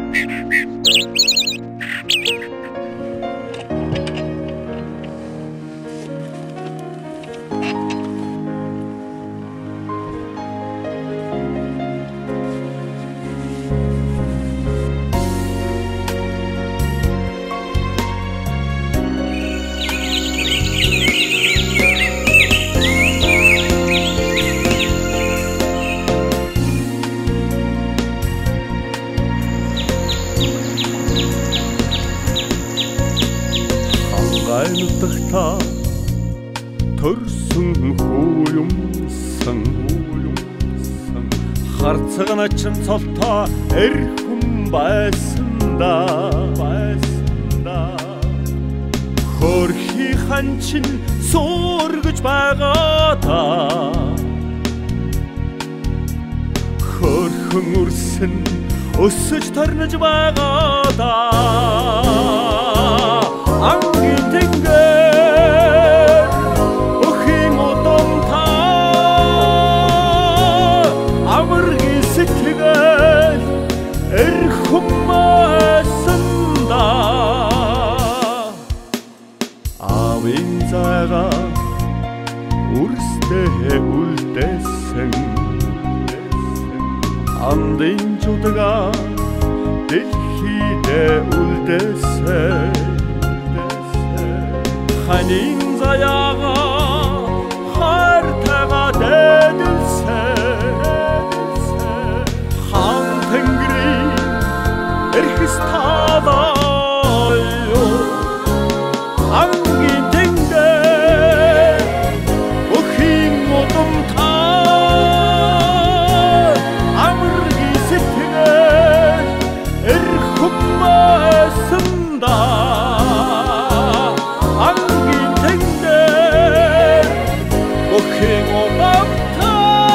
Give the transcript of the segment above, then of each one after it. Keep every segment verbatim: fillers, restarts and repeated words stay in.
Айлтагта төрсөн хөөмсөн харцгана чин цолтоо эрхэм байсанда байсанда хөрхи ханчин сүргэж байгаата хөрхөн үрсэн өсөж тарнаж байгаата Angin tinggal, ukhing utom tha, amargi sitgal, erkhummasanda. Avin zaga, urste ultesen, andin jutaga, dilhide ultesen. Hanin zayaga hartaga dedilse Han tengri erkistadayo Angin tenge ukhing otum ta Amargi sitge erkhummasanda King of Apta,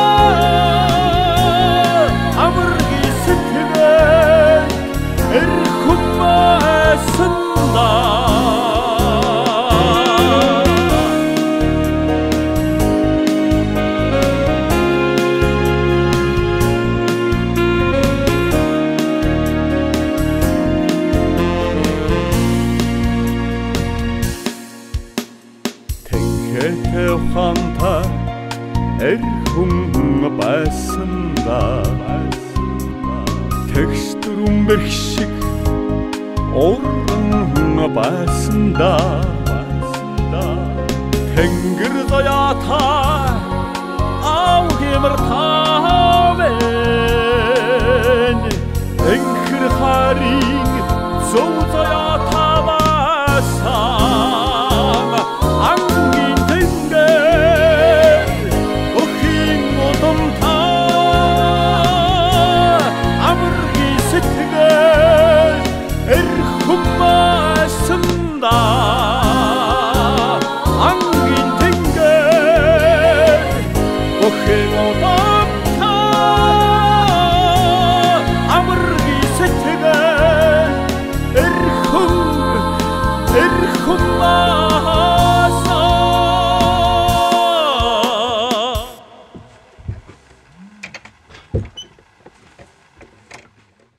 Amargi Sittigan, Erkhumma Sanda. Tenkete Fanta. Erkhum байсанда Texturum bershik Orun байсанда Тэнгэр заяата Авгимэр тавэн Энхэр хариг зов заяата байсан Ангин тэнгэр Ukhing utom tha Amargi sitgal erkhummasanda Angin тэнгэр Ukhing utom tha Amargi sitgal erkhum erkhummasanda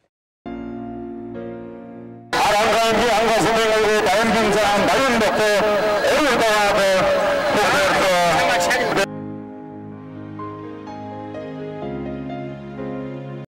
Angga Sumengge Dayan Bingsan Dayun Dokter